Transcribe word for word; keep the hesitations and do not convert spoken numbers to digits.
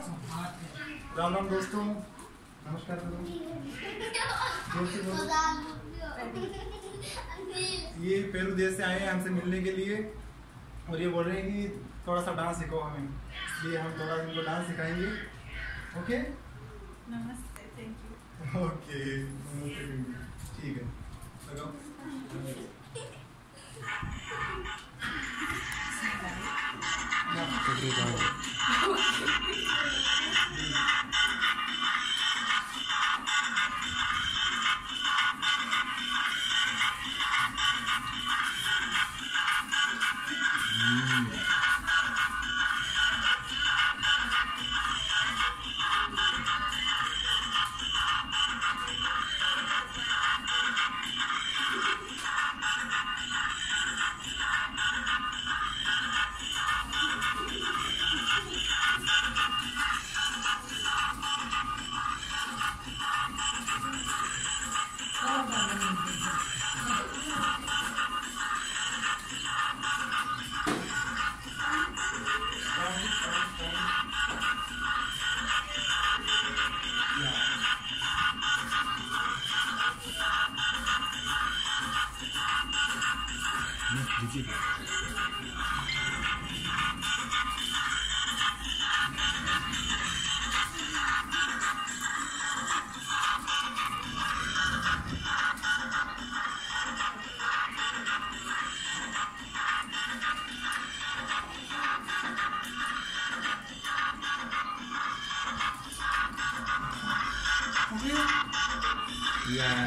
राम राम दोस्तों, नमस्कार करो। ये पेरू देश से आए हैं हमसे मिलने के लिए और ये बोल रहे हैं कि थोड़ा सा डांस सिखाओ हमें, इसलिए हम थोड़ा उनको डांस सिखाएंगे। ओके, नमस्ते, थैंक यू। ओके, ठीक है, लगाओ।